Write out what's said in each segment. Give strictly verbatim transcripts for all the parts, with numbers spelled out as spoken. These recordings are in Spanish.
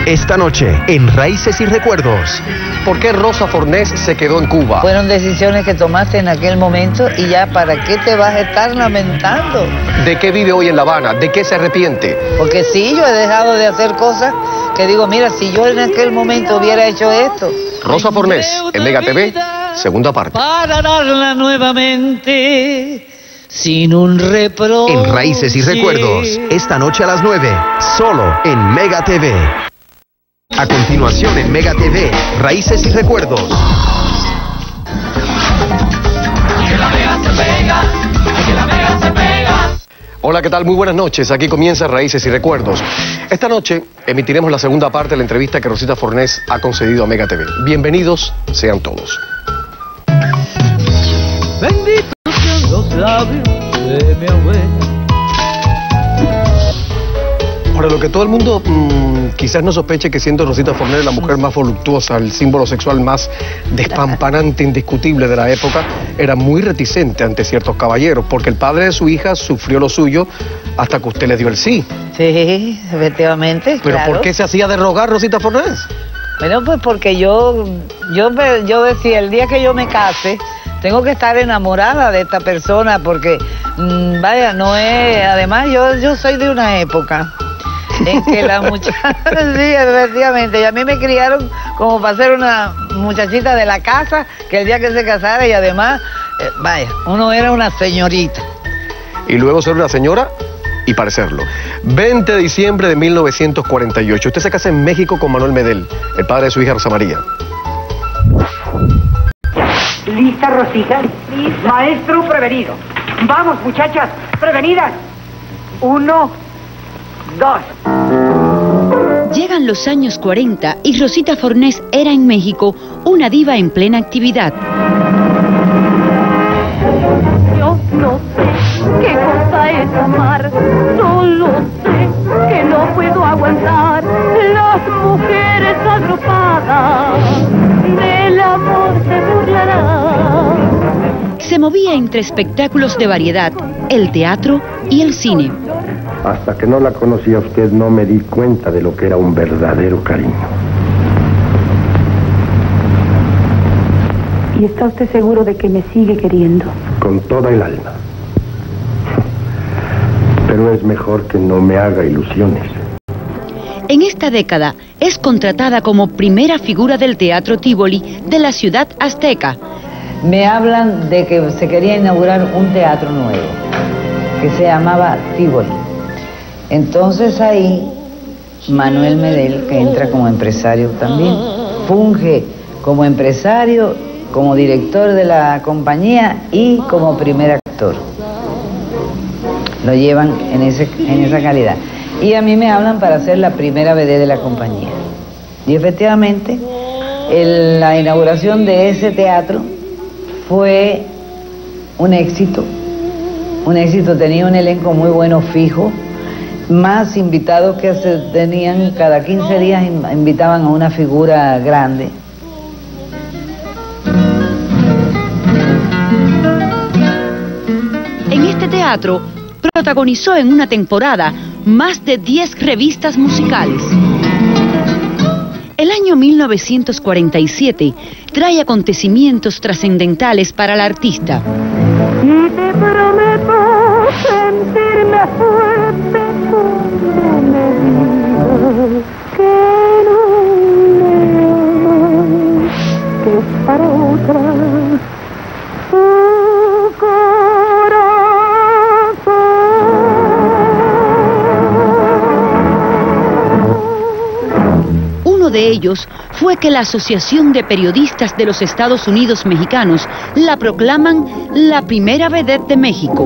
Esta noche, en Raíces y Recuerdos. ¿Por qué Rosa Fornés se quedó en Cuba? Fueron decisiones que tomaste en aquel momento y ya, ¿para qué te vas a estar lamentando? ¿De qué vive hoy en La Habana? ¿De qué se arrepiente? Porque sí, yo he dejado de hacer cosas que digo, mira, si yo en aquel momento hubiera hecho esto. Rosa Fornés, en Mega T V, segunda parte. Para darla nuevamente, sin un reproche. En Raíces y Recuerdos, esta noche a las nueve, solo en Mega T V. A continuación en Mega T V, Raíces y Recuerdos. Que la Mega se pega, que la Mega se pega. Hola, ¿qué tal? Muy buenas noches. Aquí comienza Raíces y Recuerdos. Esta noche emitiremos la segunda parte de la entrevista que Rosita Fornés ha concedido a Mega T V. Bienvenidos sean todos. Benditos sean los labios de mi abuela. Ahora, lo que todo el mundo mmm, quizás no sospeche que siendo Rosita Fornés la mujer más voluptuosa, el símbolo sexual más despampanante, indiscutible de la época, era muy reticente ante ciertos caballeros, porque el padre de su hija sufrió lo suyo hasta que usted le dio el sí. Sí, efectivamente. ¿Pero claro. por qué se hacía de rogar Rosita Fornés? Bueno, pues porque yo, yo, yo decía, el día que yo me case, tengo que estar enamorada de esta persona, porque, mmm, vaya, no es... Además, yo, yo soy de una época en que la muchacha, sí, efectivamente, y a mí me criaron como para ser una muchachita de la casa, que el día que se casara, y además, eh, vaya, uno era una señorita. Y luego ser una señora y parecerlo. veinte de diciembre de mil novecientos cuarenta y ocho, usted se casa en México con Manuel Medel, el padre de su hija Rosa María. ¿Lista, Rosita? Lista. Maestro prevenido. Vamos, muchachas, prevenidas. Uno, dos. Llegan los años cuarenta y Rosita Fornés era en México una diva en plena actividad. Yo no sé qué cosa es amar, solo sé que no puedo aguantar las mujeres agrupadas, del amor se burlarán. Se movía entre espectáculos de variedad, el teatro y el cine. Hasta que no la conocí a usted no me di cuenta de lo que era un verdadero cariño. ¿Y está usted seguro de que me sigue queriendo? Con toda el alma. Pero es mejor que no me haga ilusiones. En esta década es contratada como primera figura del Teatro Tívoli de la ciudad azteca. Me hablan de que se quería inaugurar un teatro nuevo, que se llamaba Tívoli. Entonces ahí, Manuel Medel, que entra como empresario también, funge como empresario, como director de la compañía y como primer actor. Lo llevan en, ese, en esa calidad. Y a mí me hablan para ser la primera V D de la compañía. Y efectivamente, el, la inauguración de ese teatro fue un éxito. Un éxito, tenía un elenco muy bueno, fijo, más invitados que se tenían, cada quince días invitaban a una figura grande. En este teatro protagonizó en una temporada más de diez revistas musicales. El año mil novecientos cuarenta y siete trae acontecimientos trascendentales para la artista. Y te prometo sentirme fuerte cuando me digas que no me amas, que es para otra tu corazón. Uno de ellos fue que la Asociación de Periodistas de los Estados Unidos Mexicanos la proclaman la primera vedette de México.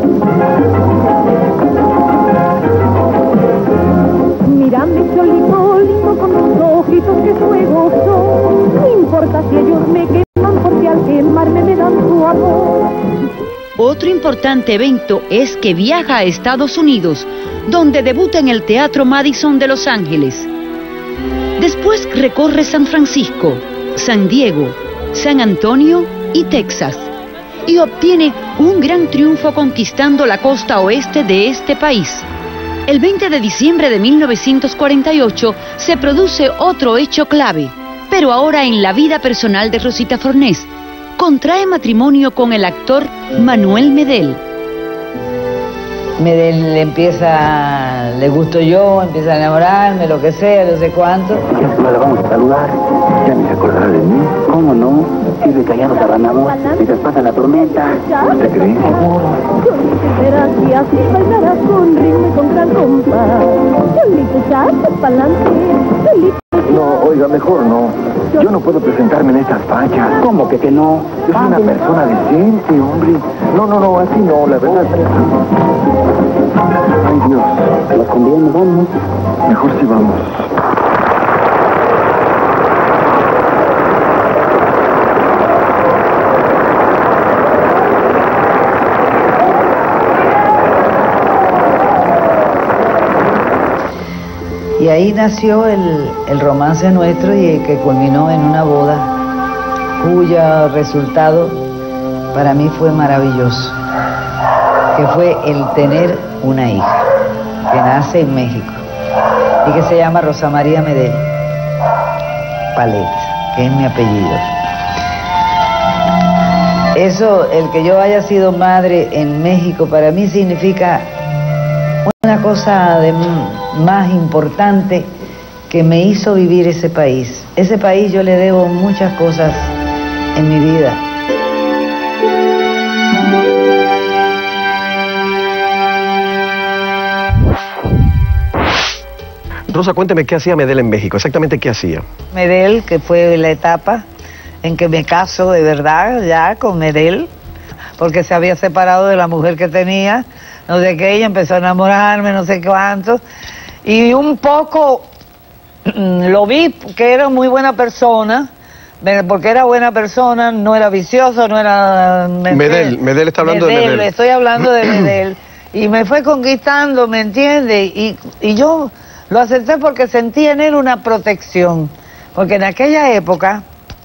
Mírame solito, lindo con tus ojitos que fuego son. No importa si ellos me queman, porque al quemarme me dan su amor. Otro importante evento es que viaja a Estados Unidos, donde debuta en el Teatro Madison de Los Ángeles. Después recorre San Francisco, San Diego, San Antonio y Texas, y obtiene un gran triunfo conquistando la costa oeste de este país. El veinte de diciembre de mil novecientos cuarenta y ocho se produce otro hecho clave, pero ahora en la vida personal de Rosita Fornés. Contrae matrimonio con el actor Manuel Medel. Medel le empieza, le gusto yo, empieza a enamorarme, lo que sea, no sé cuánto. Ya no la vamos a saludar, ya ni se acordará de mí. ¿Cómo no? Sirve que allá nos ganamos, mientras pasa la tormenta. ¿Usted cree? Verás y así bailarás con ritmo y con gran compás. Solito echarte pa'lante, solito. No, oiga, mejor no. Yo no puedo presentarme en estas fachas. ¿Cómo que que no? Yo soy una persona decente, hombre. No, no, no, así no, la verdad. Ay, Dios. ¿Nos conviene, vamos? Mejor si vamos. Y ahí nació el, el romance nuestro y que culminó en una boda cuyo resultado para mí fue maravilloso, que fue el tener una hija que nace en México y que se llama Rosa María Medel Palet, que es mi apellido. Eso, el que yo haya sido madre en México, para mí significa una cosa de más importante que me hizo vivir ese país. Ese país yo le debo muchas cosas en mi vida. Rosa, cuénteme qué hacía Medel en México, exactamente qué hacía. Medel, que fue la etapa en que me caso de verdad ya con Medel, porque se había separado de la mujer que tenía, no sé qué, ella empezó a enamorarme, no sé cuánto, y un poco lo vi que era muy buena persona, porque era buena persona, no era vicioso, no era... Medel, Medel está hablando Medel, de Medel. Estoy hablando de Medel, y me fue conquistando, ¿me entiendes? Y, y yo lo acepté porque sentí en él una protección, porque en aquella época,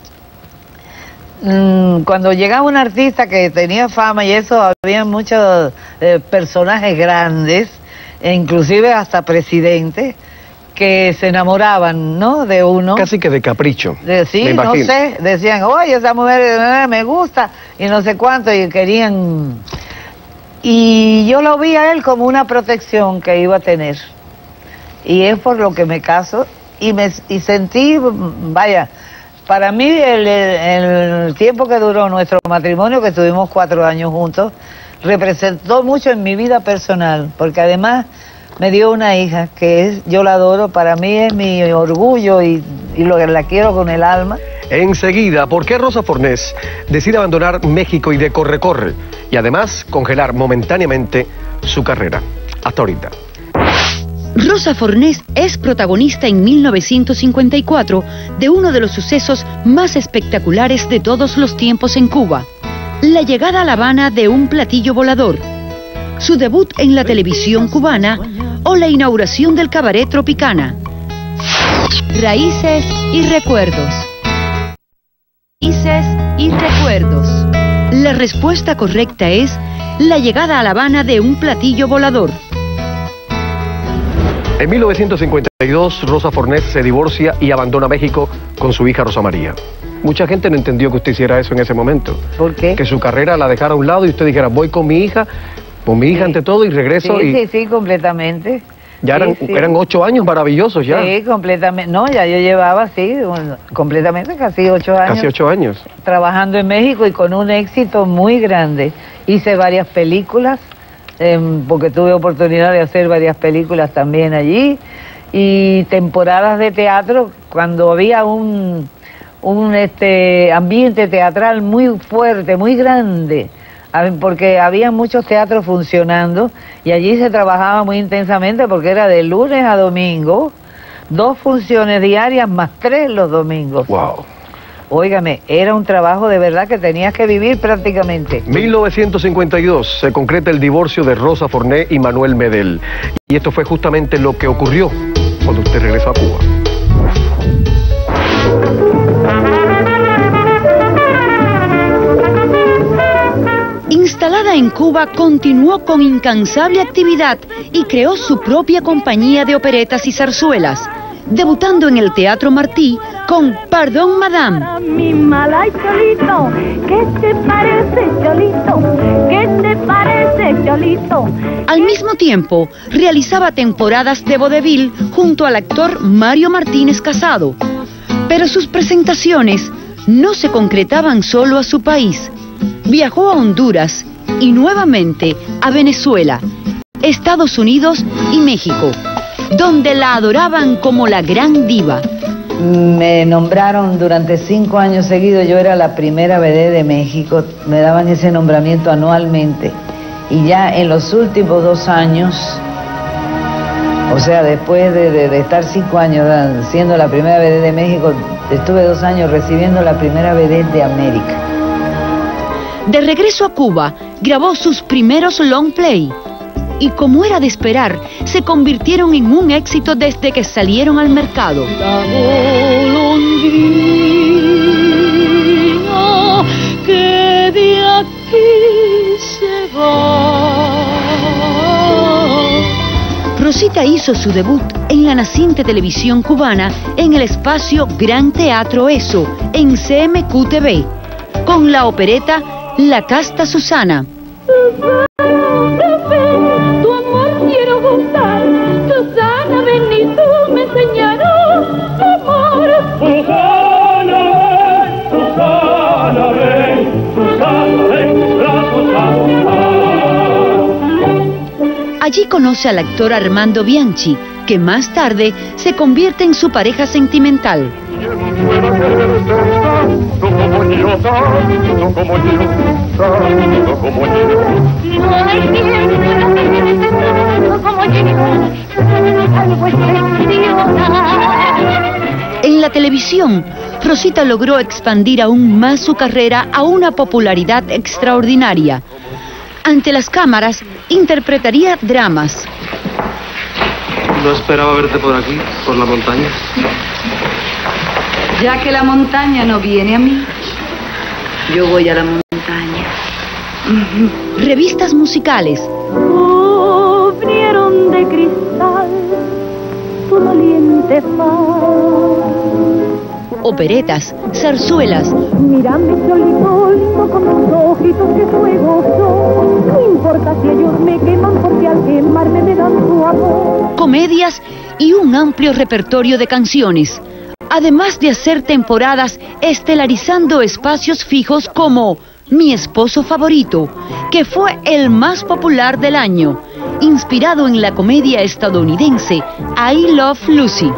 cuando llegaba un artista que tenía fama y eso, había muchos eh, personajes grandes, e inclusive hasta presidentes, que se enamoraban, ¿no?, de uno. Casi que de capricho. De, sí, me no imagino. sé, decían, oye, esa mujer eh, me gusta, y no sé cuánto, y querían... Y yo lo vi a él como una protección que iba a tener. Y es por lo que me caso, y, me, y sentí, vaya... Para mí, el, el, el tiempo que duró nuestro matrimonio, que estuvimos cuatro años juntos, representó mucho en mi vida personal, porque además me dio una hija que es, yo la adoro, para mí es mi orgullo y, y lo, la quiero con el alma. Enseguida, ¿por qué Rosa Fornés decide abandonar México y de corre-corre? Y además congelar momentáneamente su carrera. Hasta ahorita. Rosa Fornés es protagonista en mil novecientos cincuenta y cuatro de uno de los sucesos más espectaculares de todos los tiempos en Cuba, la llegada a La Habana de un platillo volador, su debut en la televisión cubana o la inauguración del cabaret Tropicana. Raíces y recuerdos. Raíces y recuerdos. La respuesta correcta es la llegada a La Habana de un platillo volador. En mil novecientos cincuenta y dos, Rosa Fornés se divorcia y abandona México con su hija Rosa María. Mucha gente no entendió que usted hiciera eso en ese momento. ¿Por qué? Que su carrera la dejara a un lado y usted dijera, voy con mi hija, con mi hija Sí. ante todo y regreso. Sí, y sí, sí, completamente. ya Sí, eran, sí. eran ocho años maravillosos ya. Sí, completamente. No, ya yo llevaba, sí, bueno, completamente casi ocho años. Casi ocho años. Trabajando en México y con un éxito muy grande. Hice varias películas, eh, porque tuve oportunidad de hacer varias películas también allí, y temporadas de teatro cuando había un, un este, ambiente teatral muy fuerte, muy grande, porque había muchos teatros funcionando y allí se trabajaba muy intensamente porque era de lunes a domingo, dos funciones diarias más tres los domingos. Wow. Óigame, era un trabajo de verdad que tenías que vivir prácticamente. mil novecientos cincuenta y dos se concreta el divorcio de Rosa Fornés y Manuel Medel. Y esto fue justamente lo que ocurrió cuando usted regresó a Cuba. Instalada vida en Cuba continuó con incansable actividad y creó su propia compañía de operetas y zarzuelas, debutando en el Teatro Martí con Pardon Madame. Mi mala y Cholito, ¿qué te parece, Cholito? ¿Qué te parece, Cholito? Al mismo tiempo, realizaba temporadas de vodevil junto al actor Mario Martínez Casado. Pero sus presentaciones no se concretaban solo a su país. Viajó a Honduras y nuevamente a Venezuela, Estados Unidos y México, donde la adoraban como la gran diva. Me nombraron durante cinco años seguidos, yo era la primera vedette de México, me daban ese nombramiento anualmente. Y ya en los últimos dos años, o sea, después de, de, de estar cinco años siendo la primera vedette de México, estuve dos años recibiendo la primera vedette de América. De regreso a Cuba, grabó sus primeros long play. Y como era de esperar, se convirtieron en un éxito desde que salieron al mercado. La golondrina que de aquí se va. Rosita hizo su debut en la naciente televisión cubana en el espacio Gran Teatro Eso, en C M Q T V, con la opereta La Casta Susana. Tu amor quiero gustar, Susana, ven y tú me enseñarás amor. Susana, ven, Susana, ven, Susana, ven, Susana. Allí conoce al actor Armando Bianchi, que más tarde se convierte en su pareja sentimental. ¿Quién pueda quererte tanto como yo, tanto como yo, tanto como yo? No hay quien pueda quererte tanto como yo, algo excepcional. En la televisión, Rosita logró expandir aún más su carrera a una popularidad extraordinaria. Ante las cámaras, interpretaría dramas. No esperaba verte por aquí, por la montaña. Ya que la montaña no viene a mí, yo voy a la montaña. Revistas musicales. Cubrieron de cristal tu doliente faz. Operetas, zarzuelas. Mírame, Cholito, lindo con tus ojitos de fuego son. No importa si ellos me queman, porque al quemarme me dan su amor. Comedias y un amplio repertorio de canciones. Además de hacer temporadas estelarizando espacios fijos como Mi Esposo Favorito, que fue el más popular del año, inspirado en la comedia estadounidense I Love Lucy.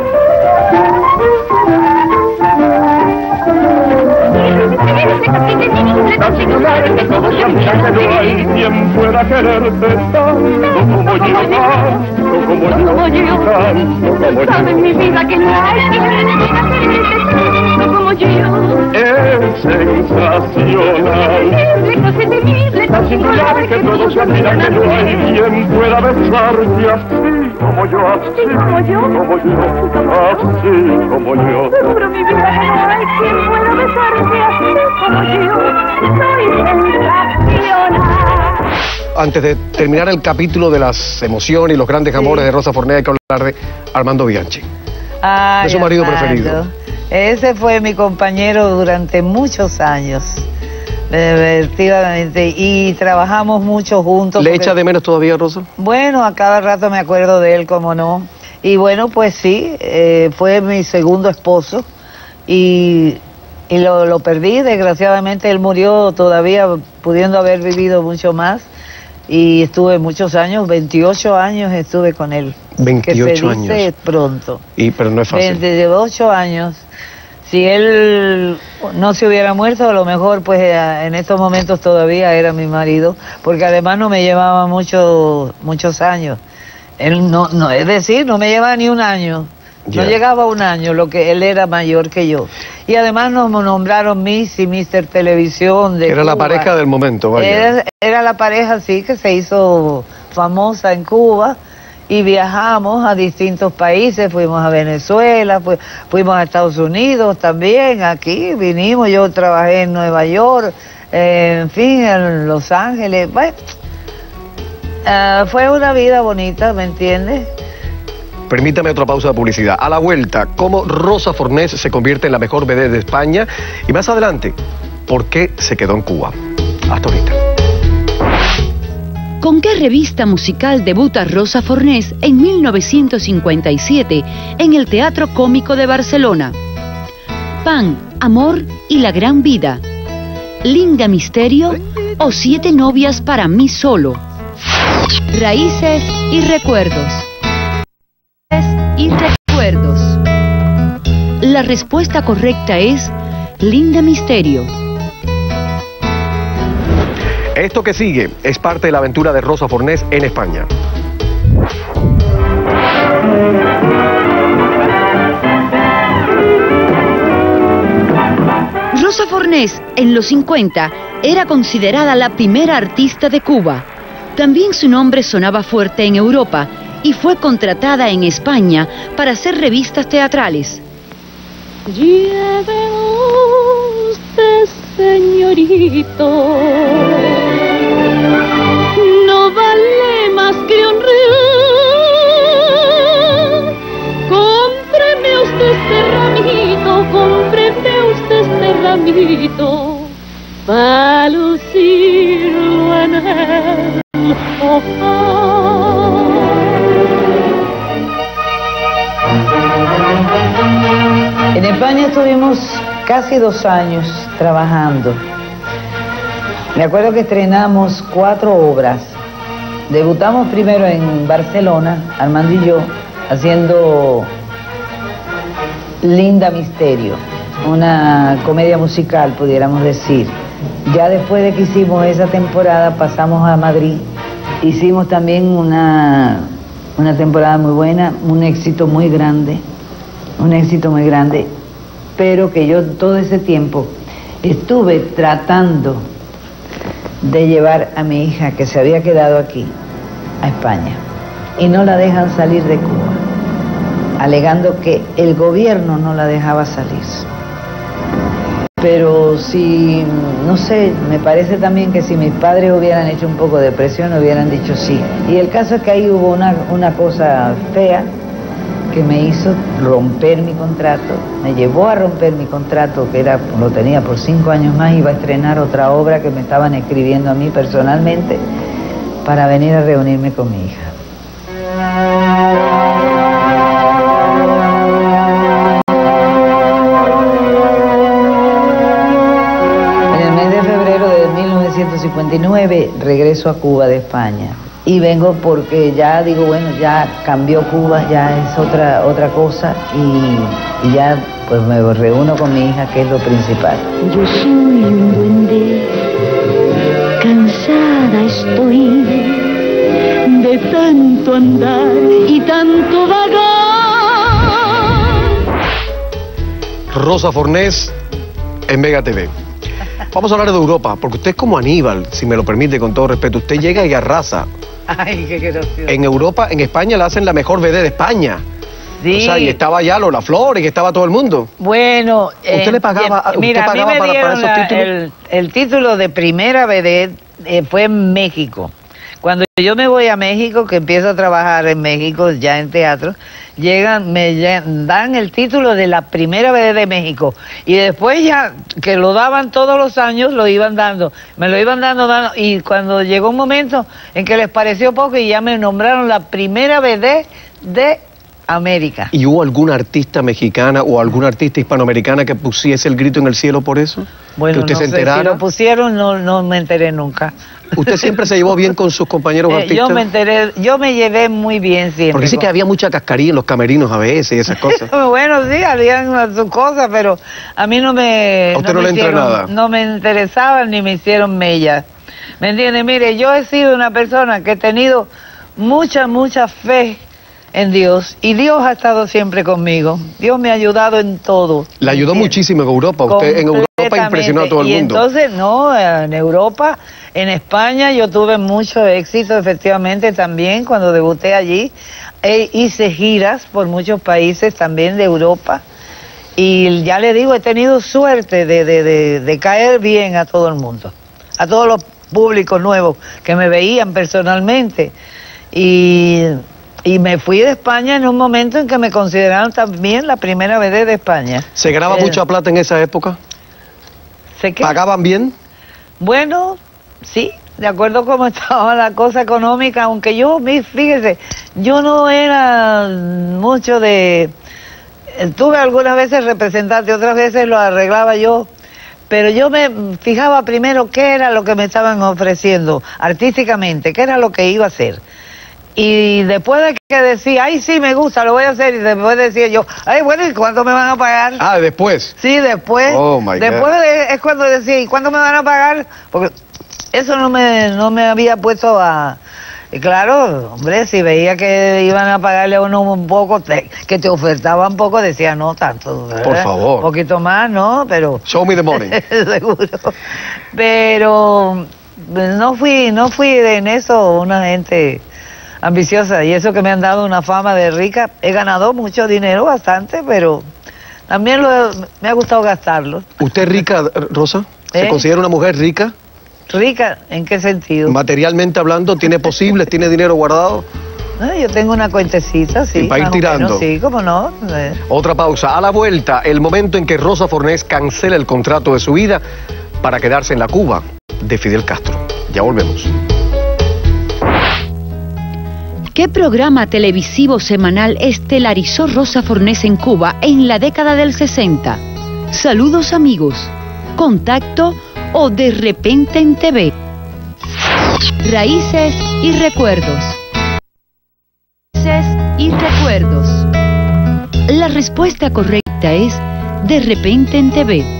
Tan singular que todos sabían que no hay quien pueda quererte tanto como yo, tanto como yo, tanto como yo. Sabes, mi vida, que no hay quien pueda quererte tanto como yo. Es sensacional, tan singular que todos sabían que no hay quien pueda besarte así como yo, así como yo, como yo, así como yo. Seguro, mi vida, que no hay quien pueda besarte así como yo. Soy sensacional. Antes de terminar el capítulo de las emociones y los grandes amores de Rosa Fornés, hay que hablar de Armando Bianchi. Ay, de su marido Armando. preferido. Ese fue mi compañero durante muchos años, efectivamente, y trabajamos mucho juntos. ¿Le porque... echa de menos todavía, Rosa? Bueno, a cada rato me acuerdo de él, como no. Y bueno, pues sí, eh, fue mi segundo esposo y, y lo, lo perdí, desgraciadamente. Él murió todavía pudiendo haber vivido mucho más. Y estuve muchos años, veintiocho años estuve con él. veintiocho que se dice años. Pronto. Y, pero no es fácil. veintiocho años. Si él no se hubiera muerto, a lo mejor pues en estos momentos todavía era mi marido, porque además no me llevaba mucho, muchos años. Él no, no, es decir, no me llevaba ni un año. Ya. No llegaba a un año, lo que él era mayor que yo. Y además nos nombraron Miss y mister Televisión de Era Cuba. la pareja del momento, vaya. Era, era la pareja, sí, que se hizo famosa en Cuba. Y viajamos a distintos países, fuimos a Venezuela, fu fuimos a Estados Unidos también, aquí vinimos, yo trabajé en Nueva York, eh, en fin, en Los Ángeles. Bueno, uh, fue una vida bonita, ¿me entiendes? Permítame otra pausa de publicidad. A la vuelta, cómo Rosa Fornés se convierte en la mejor vedette de España. Y más adelante, ¿por qué se quedó en Cuba? Hasta ahorita. ¿Con qué revista musical debuta Rosa Fornés en mil novecientos cincuenta y siete en el Teatro Cómico de Barcelona? Pan, Amor y la Gran Vida, Linda Misterio o Siete Novias para mí solo. Raíces y recuerdos. Y recuerdos. La respuesta correcta es Linda Misterio. Esto que sigue es parte de la aventura de Rosa Fornés en España. Rosa Fornés, en los cincuenta, era considerada la primera artista de Cuba. También su nombre sonaba fuerte en Europa y fue contratada en España para hacer revistas teatrales. Lleve usted, señorito, no vale más que un real. Cómpreme usted este ramito, cómpreme usted este ramito, para lucirlo en el ojal. En España estuvimos casi dos años trabajando. Me acuerdo que estrenamos cuatro obras. Debutamos primero en Barcelona, Armando y yo, haciendo Linda Misterio, una comedia musical, pudiéramos decir. Ya después de que hicimos esa temporada, pasamos a Madrid. Hicimos también una, una temporada muy buena, un éxito muy grande. Un éxito muy grande, pero que yo todo ese tiempo estuve tratando de llevar a mi hija, que se había quedado aquí, a España, y no la dejan salir de Cuba, alegando que el gobierno no la dejaba salir. Pero si, no sé, me parece también que si mis padres hubieran hecho un poco de presión, hubieran dicho sí. Y el caso es que ahí hubo una, una cosa fea, que me hizo romper mi contrato, me llevó a romper mi contrato, que era, lo tenía por cinco años más, iba a estrenar otra obra que me estaban escribiendo a mí personalmente para venir a reunirme con mi hija. En el mes de febrero de mil novecientos cincuenta y nueve regreso a Cuba de España. Y vengo porque ya digo, bueno, ya cambió Cuba, ya es otra otra cosa y, y ya pues me reúno con mi hija, que es lo principal. Yo soy un duende, cansada estoy de tanto andar y tanto vagar. Rosa Fornés en Mega T V. Vamos a hablar de Europa, porque usted es como Aníbal, si me lo permite, con todo respeto. Usted llega y arrasa. Ay, qué gracioso. En Europa, en España, le hacen la mejor vedette de España. Sí. O sea, y estaba ya Lola Flores, y estaba todo el mundo. Bueno, ¿Usted eh, le pagaba, eh, mira, usted pagaba a mí me para, para dieron esos la- títulos? el, el título de primera vedette eh, fue en México. Cuando yo me voy a México, que empiezo a trabajar en México, ya en teatro, llegan, me lle- dan el título de la primera vedette de México. Y después ya, que lo daban todos los años, lo iban dando. Me lo iban dando, dando. Y cuando llegó un momento en que les pareció poco y ya me nombraron la primera vedette de América. ¿Y hubo alguna artista mexicana o alguna artista hispanoamericana que pusiese el grito en el cielo por eso? Bueno, que usted no se sé, enterara. si lo pusieron, no, no me enteré nunca. ¿Usted siempre se llevó bien con sus compañeros Eh, artistas? yo me enteré, yo me llevé muy bien siempre. Porque sí que había mucha cascarilla en los camerinos a veces y esas cosas. Bueno, sí, habían sus cosas, pero a mí no me... ¿A usted no me le entra hicieron- nada? No me interesaban ni me hicieron mella. ¿Me entiende? Mire, yo he sido una persona que he tenido mucha, mucha fe en Dios, y Dios ha estado siempre conmigo. Dios me ha ayudado en todo. Le ayudó muchísimo en Europa. Usted en Europa impresionó a todo el y mundo. entonces, no, en Europa, en España yo tuve mucho éxito, efectivamente, también cuando debuté allí. E hice giras por muchos países también de Europa. Y ya le digo, he tenido suerte de, de, de, de caer bien a todo el mundo. a todos los públicos nuevos que me veían personalmente. Y, y me fui de España en un momento en que me consideraron también la primera vedette de España. ¿Se ganaba Eh, mucha plata en esa época? ¿sé qué? ¿Pagaban bien? Bueno, sí, de acuerdo cómo estaba la cosa económica, aunque yo, mi- fíjese, yo no era mucho de... Tuve algunas veces representante, otras veces lo arreglaba yo, pero yo me fijaba primero qué era lo que me estaban ofreciendo artísticamente, qué era lo que iba a hacer. Y después de que decía, ay, sí, me gusta, lo voy a hacer, y después decía yo, ay, bueno, ¿y cuánto me van a pagar? Ah, después. Sí, después. Oh, my God. Después de- es cuando decía, ¿y cuándo me van a pagar? Porque eso no me, no me había puesto a... Y claro, hombre, si veía que iban a pagarle a uno un poco, te- que te ofertaban poco, decía, no tanto. ¿verdad? Por favor. Un poquito más, ¿no? Pero... Show me the money. Seguro. Pero no fui, no fui en eso una gente ambiciosa, y eso que me han dado una fama de rica. He ganado mucho dinero, bastante, pero también lo he- me ha gustado gastarlo. ¿Usted es rica, Rosa? ¿Se ¿Eh? considera una mujer rica? ¿Rica? ¿En qué sentido? Materialmente hablando, ¿tiene posibles? ¿Tiene dinero guardado? Ah, yo tengo una cuentecita, sí. Y para ir más o tirando. menos, sí, cómo no. Eh, Otra pausa. A la vuelta, el momento en que Rosa Fornés cancela el contrato de su vida para quedarse en la Cuba de Fidel Castro. Ya volvemos. ¿Qué programa televisivo semanal estelarizó Rosa Fornés en Cuba en la década del sesenta? Saludos amigos, contacto o de repente en T V. Raíces y recuerdos. Raíces y recuerdos. La respuesta correcta es de repente en T V.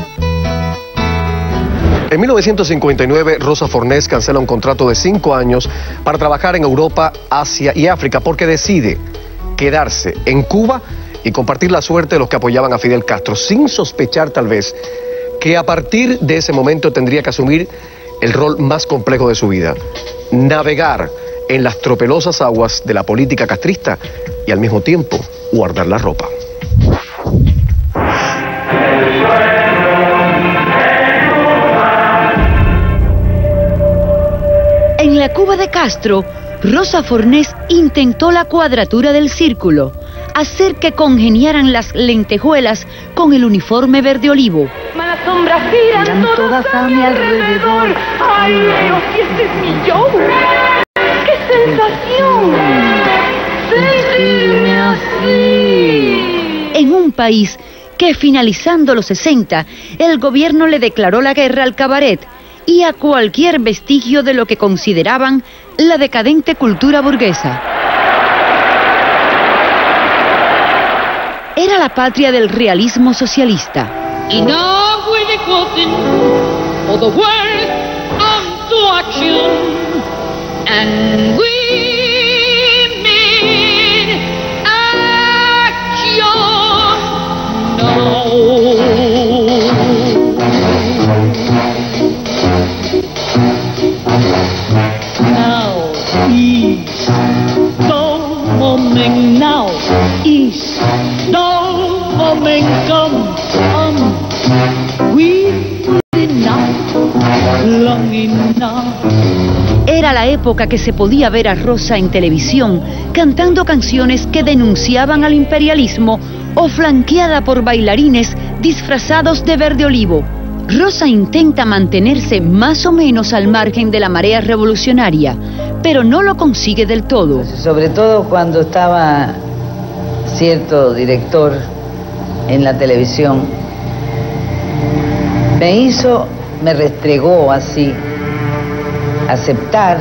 En mil novecientos cincuenta y nueve, Rosa Fornés cancela un contrato de cinco años para trabajar en Europa, Asia y África porque decide quedarse en Cuba y compartir la suerte de los que apoyaban a Fidel Castro, sin sospechar tal vez que a partir de ese momento tendría que asumir el rol más complejo de su vida: navegar en las tropelosas aguas de la política castrista y al mismo tiempo guardar la ropa. En la Cuba de Castro, Rosa Fornés intentó la cuadratura del círculo, hacer que congeniaran las lentejuelas con el uniforme verde olivo. Las sombras giran todas a mi alrededor. Ay, Dios, y este es mi show. ¡Qué sensación! Sentirme así. En un país que finalizando los sesenta, el gobierno le declaró la guerra al cabaret y a cualquier vestigio de lo que consideraban la decadente cultura burguesa. Era la patria del realismo socialista. Enough with the quoting for the word unto action, and we mean action now. Now is the moment, now is the moment come, come. We enough, long enough. Era la época que se podía ver a Rosa en televisión cantando canciones que denunciaban al imperialismo o flanqueada por bailarines disfrazados de verde olivo. Rosa intenta mantenerse más o menos al margen de la marea revolucionaria, pero no lo consigue del todo. sobre todo cuando estaba cierto director en la televisión, me hizo, me restregó así, aceptar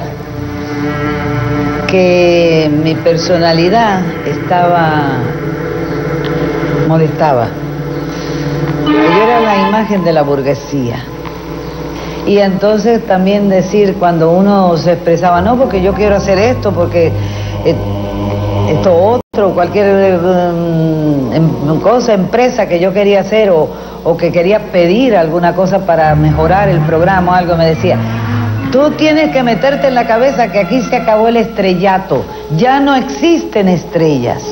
que mi personalidad estaba, molestaba. Que yo era la imagen de la burguesía. Y entonces también decir, cuando uno se expresaba, no, porque yo quiero hacer esto, porque eh, esto otro, cualquier eh, em, cosa, empresa que yo quería hacer o, o que quería pedir alguna cosa para mejorar el programa o algo, me decía, tú tienes que meterte en la cabeza que aquí se acabó el estrellato, ya no existen estrellas.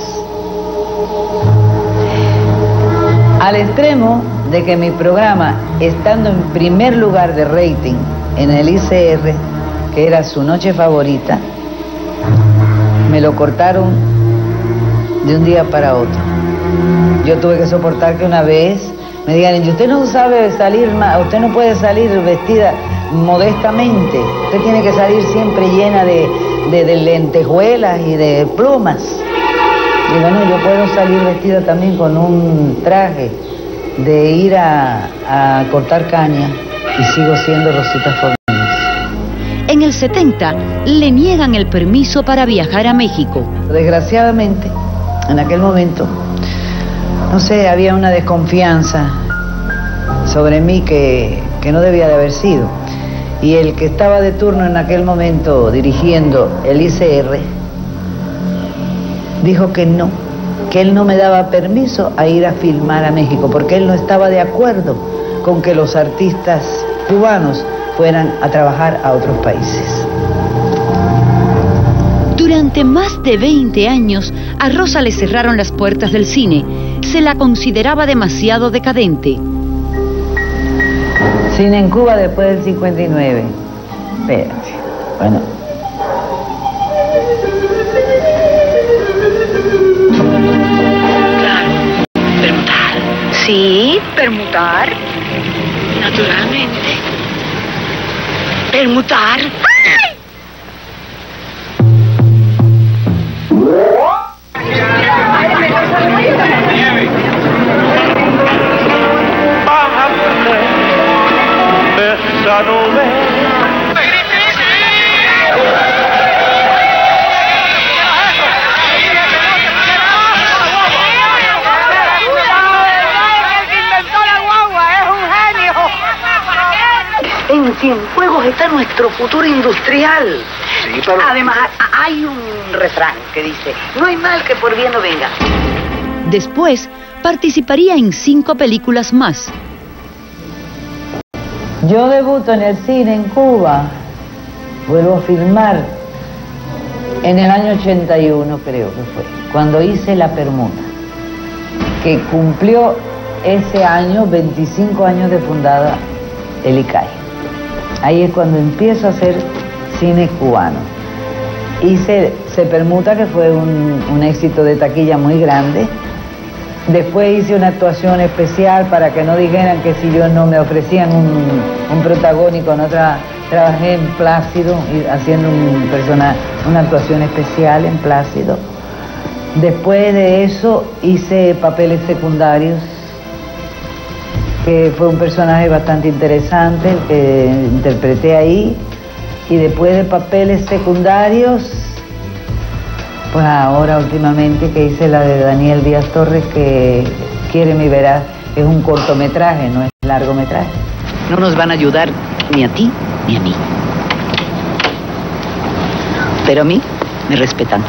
Al extremo de que mi programa, estando en primer lugar de rating, en el I C R, que era su noche favorita, me lo cortaron de un día para otro. Yo tuve que soportar que una vez me digan, y usted no sabe salir, usted no puede salir vestida modestamente, usted tiene que salir siempre llena de, de, de lentejuelas y de plumas. Digo, no, yo puedo salir vestida también con un traje de ir a, a cortar caña y sigo siendo Rosita Fornés. En el setenta le niegan el permiso para viajar a México. Desgraciadamente, en aquel momento, no sé, había una desconfianza sobre mí que, que no debía de haber sido. Y el que estaba de turno en aquel momento dirigiendo el I C R dijo que no, que él no me daba permiso a ir a filmar a México, porque él no estaba de acuerdo con que los artistas cubanos fueran a trabajar a otros países. Durante más de veinte años, a Rosa le cerraron las puertas del cine. Se la consideraba demasiado decadente. Cine en Cuba después del cincuenta y nueve. Espérate. Bueno. Claro, permutar. Sí, permutar. Naturalmente. Permutar. ¡Ay! Esa nube. En Cienfuegos está nuestro futuro industrial. Sí, pero... Además, hay un refrán que dice, no hay mal que por bien no venga. Después, participaría en cinco películas más. Yo debuto en el cine en Cuba, vuelvo a filmar en el año ochenta y uno, creo que fue, cuando hice La Permuta, que cumplió ese año veinticinco años de fundada el I C A I. Ahí es cuando empiezo a hacer cine cubano. Hice Se Permuta, que fue un, un éxito de taquilla muy grande. Después hice una actuación especial para que no dijeran que si yo no me ofrecían un, un protagónico, no tra trabajé en Plácido, haciendo un personaje, una actuación especial en Plácido. Después de eso hice papeles secundarios, que fue un personaje bastante interesante el que interpreté ahí. Y después de papeles secundarios, pues ahora últimamente que hice la de Daniel Díaz Torres, que Quiere mi Verás, es un cortometraje, no es largometraje. No nos van a ayudar ni a ti ni a mí. Pero a mí me respetan.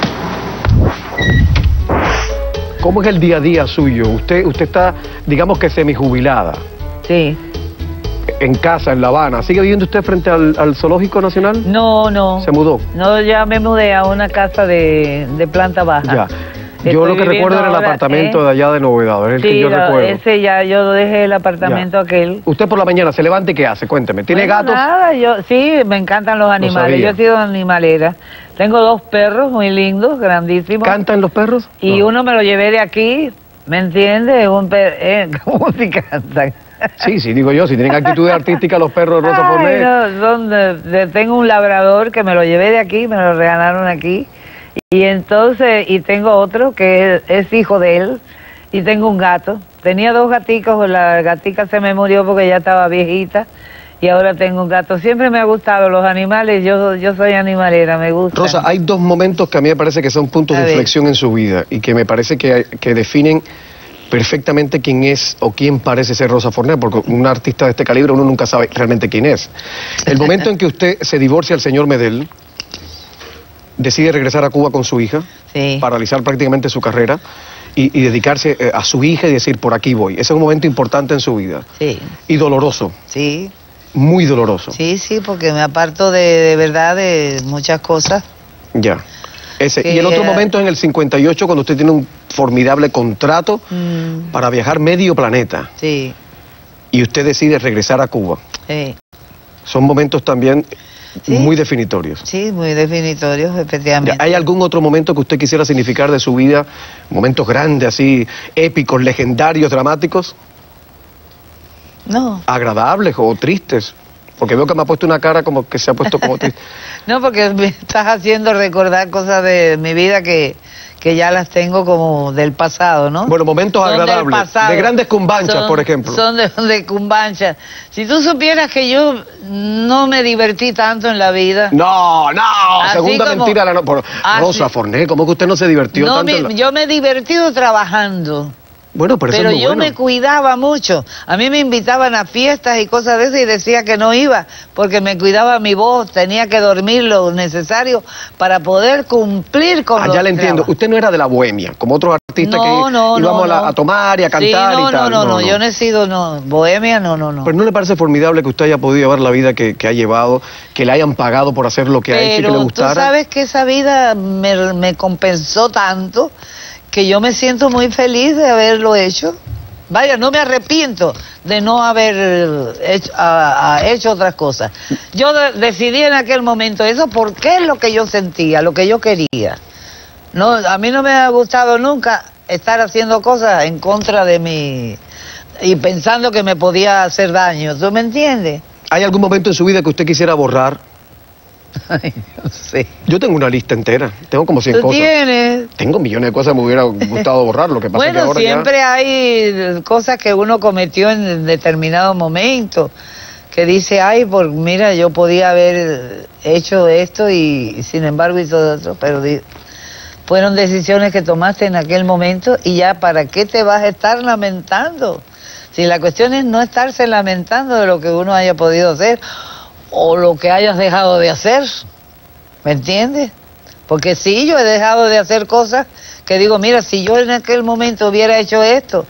¿Cómo es el día a día suyo? Usted, usted está, digamos que semijubilada. Sí. En casa, en La Habana. ¿Sigue viviendo usted frente al, al Zoológico Nacional? No, no. ¿Se mudó? No, ya me mudé a una casa de, de planta baja. Ya. Yo Estoy lo que recuerdo era el ahora, apartamento ¿eh? de allá de Novedad, es el Sí, que yo lo, recuerdo. ese ya, yo dejé el apartamento Ya. aquel. Usted por la mañana se levanta y ¿qué hace? Cuénteme. ¿Tiene Bueno, gatos? Nada, yo, sí, me encantan los animales. sabía. Yo he sido animalera. Tengo dos perros muy lindos, grandísimos. ¿Cantan los perros? Y No. uno me lo llevé de aquí, ¿me entiendes? Un per eh, ¿Cómo si cantan? Sí, sí, digo yo, si tienen actitud artística los perros de Rosa Ay, Fornés. no, son de- de- tengo un labrador que me lo llevé de aquí, me lo regalaron aquí. Y entonces, y tengo otro que es, es hijo de él, y tengo un gato. Tenía dos gaticos, la gatica se me murió porque ya estaba viejita, y ahora tengo un gato. Siempre me ha gustado los animales, yo, yo soy animalera, me gusta. Rosa, hay dos momentos que a mí me parece que son puntos A de ver. inflexión en su vida y que me parece que, que definen perfectamente quién es o quién parece ser Rosa Fornés, porque un artista de este calibre uno nunca sabe realmente quién es. El momento en que usted se divorcia del señor Medel, decide regresar a Cuba con su hija, Sí. paralizar prácticamente su carrera y, y dedicarse eh, a su hija y decir, por aquí voy. Ese es un momento importante en su vida Sí, y doloroso, sí, muy doloroso. sí, sí, porque me aparto de, de verdad de muchas cosas. Ya. Ese. Que Y el otro era- momento es en el cincuenta y ocho, cuando usted tiene un formidable contrato Mm, para viajar medio planeta sí, y usted decide regresar a Cuba. sí. Son momentos también ¿Sí? muy definitorios. Sí, muy definitorios, efectivamente. ¿Hay algún otro momento que usted quisiera significar de su vida? Momentos grandes, así, épicos, legendarios, dramáticos. No. ¿Agradables o tristes? Porque veo que me ha puesto una cara como que se ha puesto como triste. No, porque me estás haciendo recordar cosas de mi vida que, que ya las tengo como del pasado, ¿no? Bueno, momentos Son agradables, del pasado. de grandes cumbanchas, Son- por ejemplo. Son de, de cumbanchas. Si tú supieras que yo no me divertí tanto en la vida. No, no, Así segunda como- mentira. La no, por, así- Rosa Forné, ¿cómo que usted no se divirtió No, tanto? me- en la- yo me he divertido trabajando. Bueno, pero, eso Pero es muy yo bueno. me cuidaba mucho. A mí me invitaban a fiestas y cosas de esas y decía que no iba porque me cuidaba mi voz, tenía que dormir lo necesario para poder cumplir con Ah, los ya le entiendo. trabajos. Usted no era de la bohemia, como otros artistas No, que no, íbamos no, a, la- no. a tomar y a cantar Sí, no, y tal. no, no, no, yo no he sido, no, bohemia, no, no, no. Pero ¿no le parece formidable que usted haya podido llevar la vida que, que ha llevado, que le hayan pagado por hacer lo que ha hecho y que le Pero tú gustara? sabes que esa vida me, me compensó tanto que yo me siento muy feliz de haberlo hecho. Vaya, no me arrepiento de no haber hecho, a- a- hecho otras cosas. Yo de- decidí en aquel momento eso porque es lo que yo sentía, lo que yo quería. No, a mí no me ha gustado nunca estar haciendo cosas en contra de mí y pensando que me podía hacer daño. ¿Tú me entiendes? ¿Hay algún momento en su vida que usted quisiera borrar? Ay, no sé. Yo tengo una lista entera, tengo como cien ¿Tú cosas. tienes? Tengo millones de cosas que me hubiera gustado borrar, lo que pasa es que Bueno, ahora ya... siempre hay cosas que uno cometió en determinado momento, que dice, ay, por mira, yo podía haber hecho esto y sin embargo hizo otro, pero di- fueron decisiones que tomaste en aquel momento y ya, ¿para qué te vas a estar lamentando? Si la cuestión es no estarse lamentando de lo que uno haya podido hacer o lo que hayas dejado de hacer, ¿me entiendes? Porque sí, yo he dejado de hacer cosas que digo, mira, si yo en aquel momento hubiera hecho esto,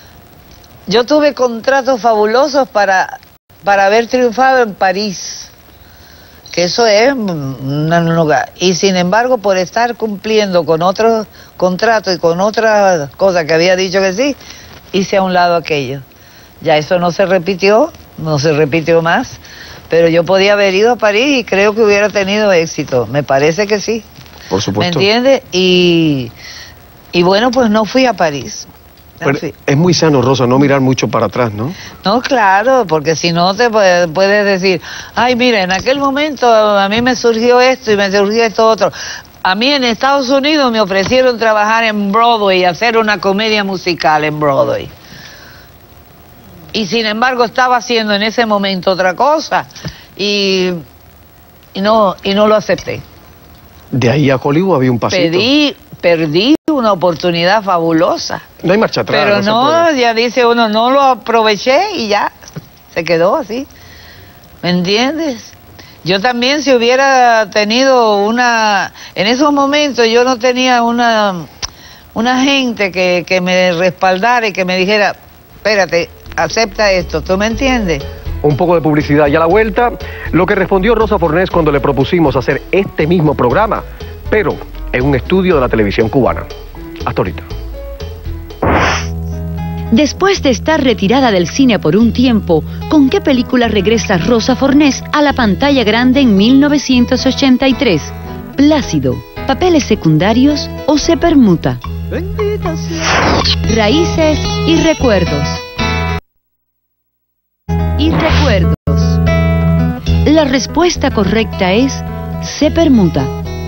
yo tuve contratos fabulosos para, para haber triunfado en París, que eso es un lugar, y sin embargo por estar cumpliendo con otros contratos y con otras cosas que había dicho que sí, hice a un lado aquello. Ya eso no se repitió, no se repitió más, pero yo podía haber ido a París y creo que hubiera tenido éxito, me parece que sí. Por ¿Me supuesto. entiendes? Y, y bueno, pues no fui a París. No Pero fui. es muy sano, Rosa, no mirar mucho para atrás, ¿no? No, claro, porque si no te puede- puedes decir, ay, mira, en aquel momento a mí me surgió esto y me surgió esto otro. A mí en Estados Unidos me ofrecieron trabajar en Broadway y hacer una comedia musical en Broadway. Y sin embargo estaba haciendo en ese momento otra cosa y, y, no, y no lo acepté. De ahí a Hollywood había un pasito. Pedí, perdí una oportunidad fabulosa. No hay marcha atrás. Pero se no, puede. ya dice uno, no lo aproveché y ya, se quedó así. ¿Me entiendes? Yo también si hubiera tenido una... En esos momentos yo no tenía una, una gente que, que me respaldara y que me dijera, espérate, acepta esto, ¿tú me entiendes? Un poco de publicidad y a la vuelta, lo que respondió Rosa Fornés cuando le propusimos hacer este mismo programa, pero en un estudio de la televisión cubana. Hasta ahorita. Después de estar retirada del cine por un tiempo, ¿con qué película regresa Rosa Fornés a la pantalla grande en mil novecientos ochenta y tres? Plácido, papeles secundarios o se permuta. Raíces y recuerdos. Y recuerdos. La respuesta correcta es se permuta.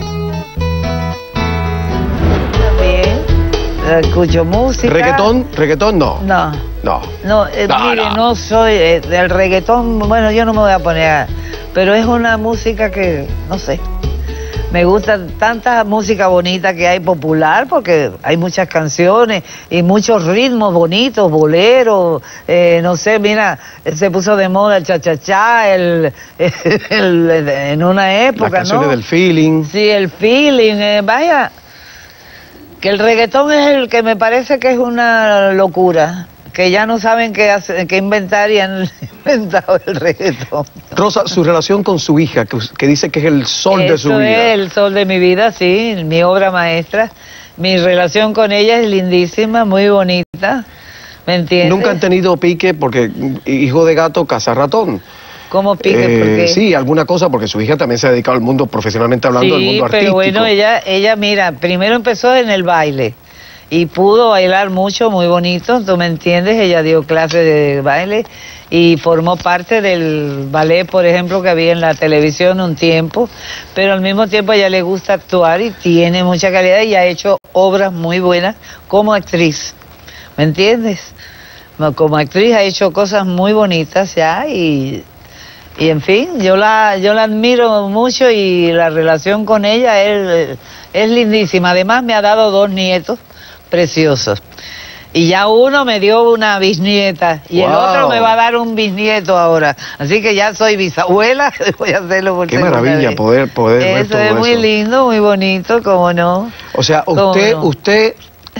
También escucho música. ¿Reggaetón? ¿Reggaetón? No. No. No. No, eh, No, mire, no. no, soy eh, del reggaetón, bueno, yo no me voy a poner a... Pero es una música que, no sé, me gusta tanta música bonita que hay popular, porque hay muchas canciones y muchos ritmos bonitos, boleros, eh, no sé, mira, se puso de moda el cha-cha-cha, el, el- el- en una época, Las canciones ¿no? del feeling. Sí, el feeling, eh, vaya, que el reggaetón es el que me parece que es una locura, que ya no saben qué, hacer, qué inventar y han inventado el reggaetón. Rosa, su relación con su hija, que, que dice que es el sol de su Eso vida. es el sol de mi vida, sí, mi obra maestra. Mi relación con ella es lindísima, muy bonita, ¿me entiendes? Nunca han tenido pique porque hijo de gato caza ratón. ¿Cómo pique? Eh, ¿Por qué? Sí, alguna cosa, porque su hija también se ha dedicado al mundo, profesionalmente hablando, al Sí, mundo artístico. pero bueno, ella, ella, mira, primero empezó en el baile y pudo bailar mucho, muy bonito, ¿tú me entiendes? Ella dio clases de baile y formó parte del ballet, por ejemplo, que había en la televisión un tiempo, pero al mismo tiempo a ella le gusta actuar y tiene mucha calidad y ha hecho obras muy buenas como actriz, ¿me entiendes? Como actriz ha hecho cosas muy bonitas ya y... Y en fin, yo la yo la admiro mucho y la relación con ella es, es lindísima. Además me ha dado dos nietos preciosos. Y ya uno me dio una bisnieta y wow. El otro me va a dar un bisnieto ahora. Así que ya soy bisabuela, voy a hacerlo por Qué maravilla vez. poder poder eso ver todo es muy eso. lindo, muy bonito, cómo no. O sea, usted no? usted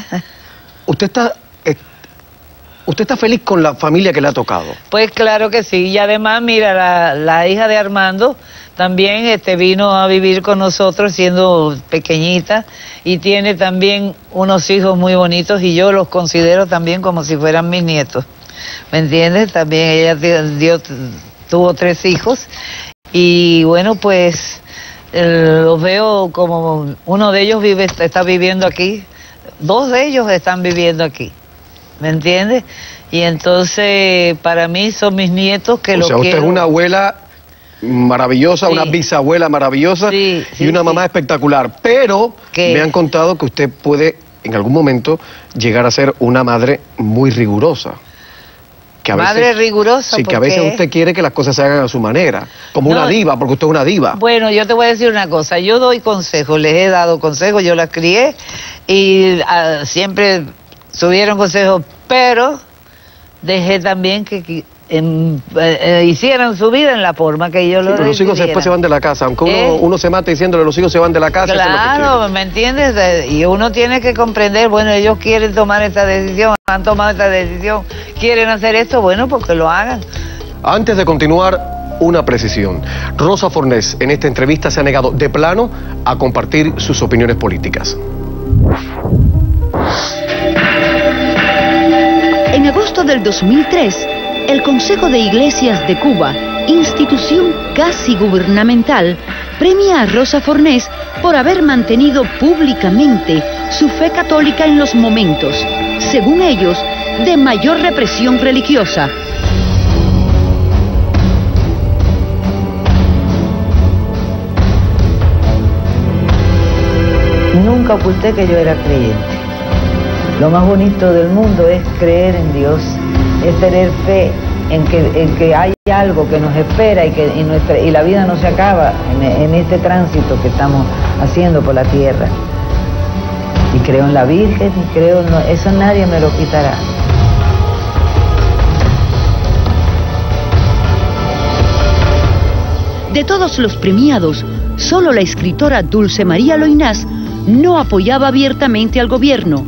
usted está ¿Usted está feliz con la familia que le ha tocado? Pues claro que sí, y además, mira, la, la hija de Armando también este, vino a vivir con nosotros siendo pequeñita y tiene también unos hijos muy bonitos y yo los considero también como si fueran mis nietos, ¿me entiendes? También ella dio, tuvo tres hijos y bueno, pues eh, los veo como uno de ellos vive, está viviendo aquí, dos de ellos están viviendo aquí. ¿Me entiendes? Y entonces, para mí son mis nietos que o lo sea, usted quiero. es una abuela maravillosa, sí. Una bisabuela maravillosa sí, sí, y una sí. mamá espectacular. Pero ¿Qué? Me han contado que usted puede, en algún momento, llegar a ser una madre muy rigurosa. Que a madre veces, rigurosa, sí, ¿por que a veces qué? Usted quiere que las cosas se hagan a su manera, como no, una diva, porque usted es una diva. Bueno, yo te voy a decir una cosa, yo doy consejos, les he dado consejos, yo las crié y uh, siempre tuvieron consejos, pero dejé también que, que en, eh, eh, hicieran su vida en la forma que yo sí, lo pero los hijos después se van de la casa, aunque uno, ¿Eh? uno se mate diciéndole los hijos se van de la casa. Claro, ¿me entiendes? Y uno tiene que comprender, bueno, ellos quieren tomar esta decisión, han tomado esta decisión, quieren hacer esto, bueno, pues que lo hagan. Antes de continuar, una precisión. Rosa Fornés en esta entrevista se ha negado de plano a compartir sus opiniones políticas. En agosto del dos mil tres, el Consejo de Iglesias de Cuba, institución casi gubernamental, premia a Rosa Fornés por haber mantenido públicamente su fe católica en los momentos, según ellos, de mayor represión religiosa. Nunca oculté que yo era creyente. Lo más bonito del mundo es creer en Dios, es tener fe en que, en que hay algo que nos espera y que y nuestra, y la vida no se acaba en, en este tránsito que estamos haciendo por la tierra. Y creo en la Virgen, y creo en... Eso nadie me lo quitará. De todos los premiados, solo la escritora Dulce María Loinás no apoyaba abiertamente al gobierno.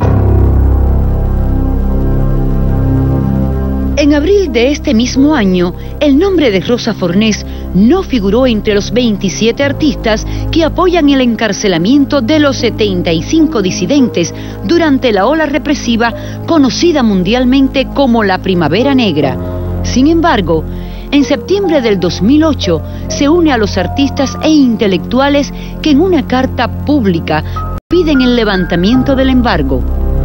En abril de este mismo año, el nombre de Rosa Fornés no figuró entre los veintisiete artistas que apoyan el encarcelamiento de los setenta y cinco disidentes durante la ola represiva conocida mundialmente como la Primavera Negra. Sin embargo, en septiembre del dos mil ocho se une a los artistas e intelectuales que en una carta pública piden el levantamiento del embargo.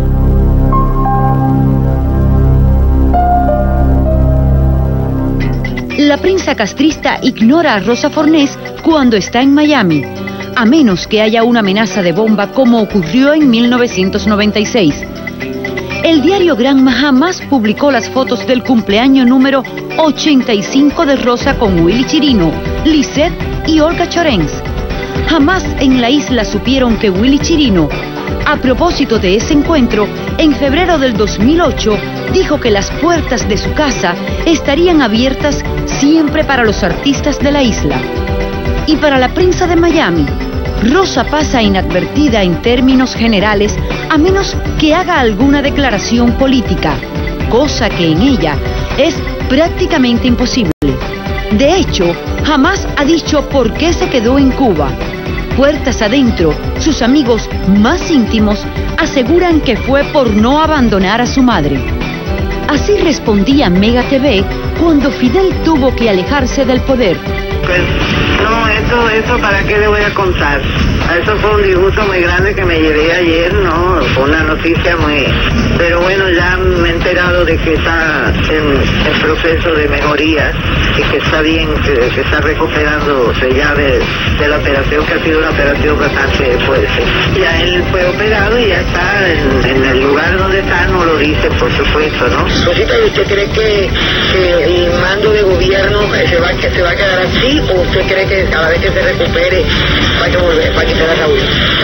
La prensa castrista ignora a Rosa Fornés cuando está en Miami, a menos que haya una amenaza de bomba como ocurrió en mil novecientos noventa y seis. El diario Granma jamás publicó las fotos del cumpleaños número ochenta y cinco de Rosa con Willy Chirino, Lisette y Olga Chorens. Jamás en la isla supieron que Willy Chirino, a propósito de ese encuentro, en febrero del dos mil ocho, dijo que las puertas de su casa estarían abiertas siempre para los artistas de la isla. Y para la prensa de Miami, Rosa pasa inadvertida en términos generales a menos que haga alguna declaración política, cosa que en ella es prácticamente imposible. De hecho, jamás ha dicho por qué se quedó en Cuba. Puertas adentro, sus amigos más íntimos aseguran que fue por no abandonar a su madre. Así respondía Mega T V cuando Fidel tuvo que alejarse del poder. Pues no, eso, eso para qué le voy a contar. Eso fue un disgusto muy grande que me llevé ayer, ¿no? Fue una noticia muy... Pero bueno, ya me he enterado de que está en, en proceso de mejoría y que está bien, que, que está recuperándose ya de, de la operación, que ha sido una operación bastante fuerte. Ya él fue operado y ya está en, en el lugar donde está, no lo dice, por supuesto, ¿no? Rosita, ¿y usted cree que, que el mando de gobierno se va, que se va a quedar así, o usted cree que cada vez que se recupere va a volver, va a quitar a Raúl?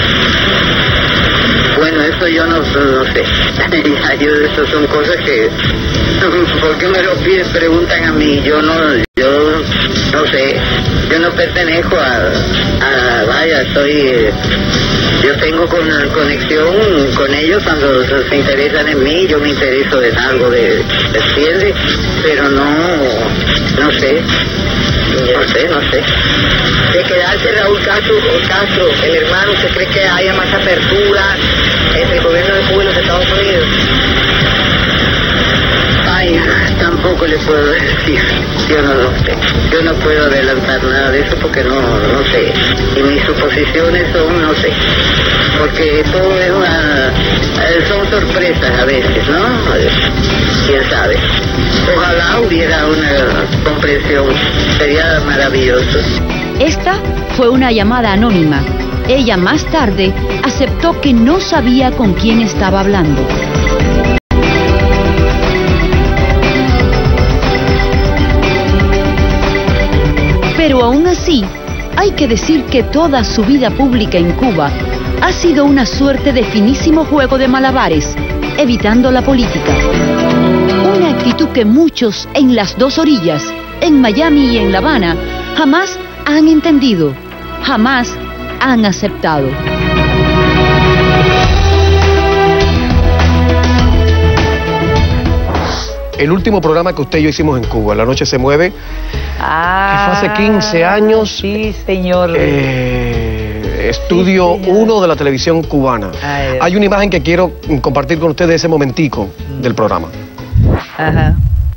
Bueno, eso yo no, no sé. Ya, yo, eso son cosas que... ¿Por qué me lo piden? Preguntan a mí. Yo no, yo no sé. Yo no pertenezco a... a vaya, soy... Yo tengo con, conexión con ellos cuando se interesan en mí. Yo me intereso en algo de... ¿Entiende? Pero no... No sé. No sé, no sé. De quedarse Raúl Castro, Castro, el hermano, ¿usted cree que haya más apertura entre el gobierno de Cuba y los Estados Unidos? Ay, tampoco le puedo decir. Yo no lo sé. Yo no puedo adelantar nada de eso porque no, no sé. Y mis suposiciones son, no sé. Porque todo es una... Son sorpresas a veces, ¿no? ¿Quién sabe? Ojalá hubiera una comprensión. Sería maravilloso. Esta fue una llamada anónima. Ella más tarde aceptó que no sabía con quién estaba hablando. Pero aún así, hay que decir que toda su vida pública en Cuba ha sido una suerte de finísimo juego de malabares, evitando la política. Una actitud que muchos en las dos orillas, en Miami y en La Habana, jamás han entendido, jamás han aceptado. El último programa que usted y yo hicimos en Cuba, La Noche se mueve, ah, que fue hace quince años. Sí, señor. Eh, estudio sí, uno de la televisión cubana. Ay, Hay una imagen que quiero compartir con ustedes de ese momentico mm. del programa. Ajá.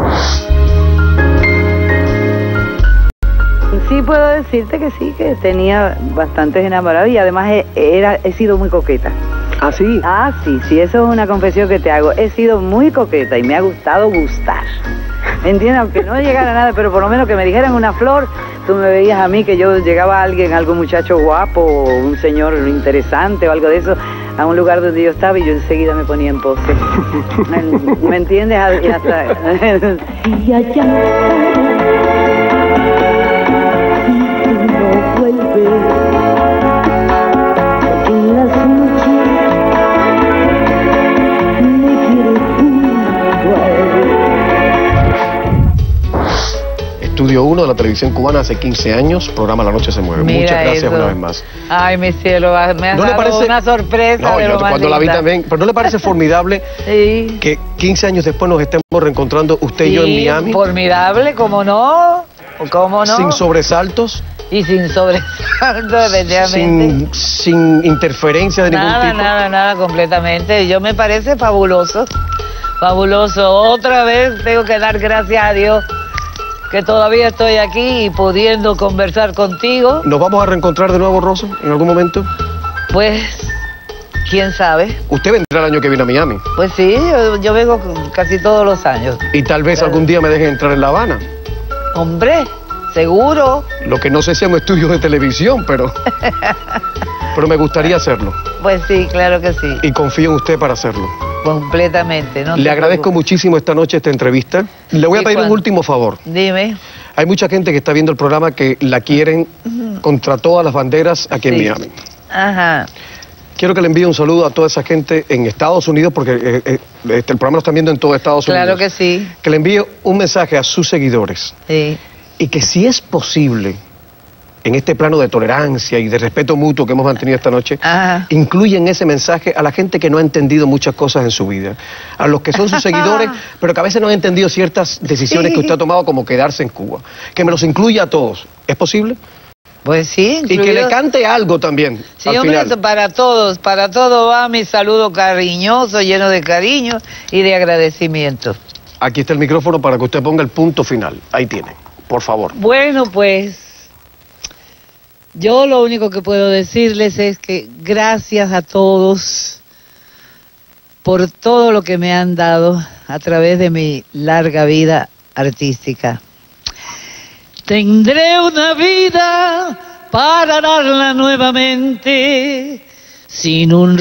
Sí, puedo decirte que sí, que tenía bastantes enamorados y además he, era, he sido muy coqueta. ¿Ah, sí? Ah, sí, sí, eso es una confesión que te hago. He sido muy coqueta y me ha gustado gustar. ¿Me entiendes? Aunque no llegara a nada, pero por lo menos que me dijeran una flor, tú me veías a mí que yo llegaba a alguien, algún muchacho guapo, o un señor interesante o algo de eso, a un lugar donde yo estaba y yo enseguida me ponía en pose. ¿Me, ¿me entiendes? Y hasta... y allá Estudio uno de la televisión cubana hace quince años, programa La Noche se mueve. Mira Muchas gracias eso. una vez más. Ay, mi cielo, me has ¿No le dado parece... una sorpresa no, de yo lo más cuando la vi linda. también, pero ¿no le parece formidable sí. que quince años después nos estemos reencontrando usted sí, y yo en Miami? Formidable, ¿cómo no? ¿Cómo no? Sin sobresaltos. Y sin sobresaltos, efectivamente. Sin, sin interferencia de nada, ningún tipo. Nada, nada, nada, completamente. Yo me parece fabuloso, fabuloso. Otra vez tengo que dar gracias a Dios que todavía estoy aquí y pudiendo conversar contigo. ¿Nos vamos a reencontrar de nuevo, Rosa, en algún momento? Pues, quién sabe. ¿Usted vendrá el año que viene a Miami? Pues sí, yo, yo vengo casi todos los años. Y tal vez algún día me dejen entrar en La Habana. Hombre, seguro. Lo que no sé si es un estudio de televisión, pero... pero me gustaría hacerlo. Pues sí, claro que sí. Y confío en usted para hacerlo. Completamente. No Le agradezco preocupes. muchísimo esta noche esta entrevista. Le voy a pedir un último favor. Dime. Hay mucha gente que está viendo el programa que la quieren uh-huh. contra todas las banderas aquí sí. en Miami. Ajá. Quiero que le envíe un saludo a toda esa gente en Estados Unidos, porque eh, eh, este, el programa lo están viendo en todo Estados Unidos. Claro que sí. Que le envíe un mensaje a sus seguidores. Sí. Y que si es posible, en este plano de tolerancia y de respeto mutuo que hemos mantenido esta noche, Ajá. incluyen ese mensaje a la gente que no ha entendido muchas cosas en su vida, a los que son sus seguidores, pero que a veces no han entendido ciertas decisiones sí. que usted ha tomado, como quedarse en Cuba. Que me los incluya a todos. ¿Es posible? Pues sí. Incluido... Y que le cante algo también. Sí, al hombre, final. Eso para todos, para todo va mi saludo cariñoso, lleno de cariño y de agradecimiento. aquí está el micrófono para que usted ponga el punto final. Ahí tiene, por favor. Bueno, pues yo lo único que puedo decirles es que gracias a todos por todo lo que me han dado a través de mi larga vida artística. Tendré una vida para darla nuevamente sin un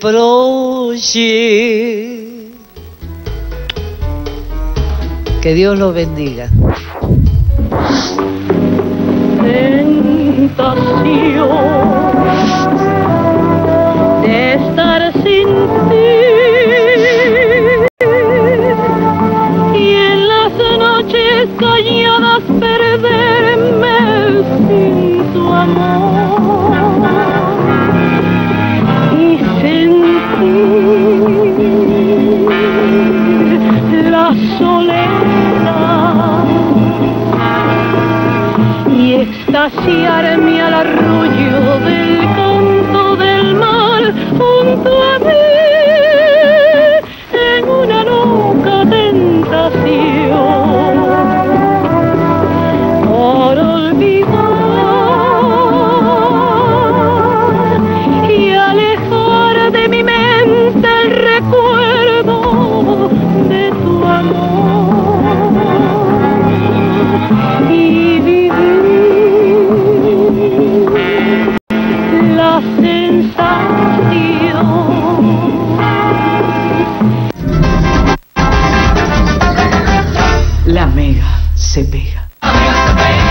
reproche. Que Dios los bendiga. Tentación de estar sin ti, y en las noches calladas perderme sin tu amor y sentir la soledad y extasiarme al arrullo del canto del mar junto a mí en una loca tentación por olvidar y alejar de mi mente el recuerdo de tu amor y vivir la sensación. La Mega se pega.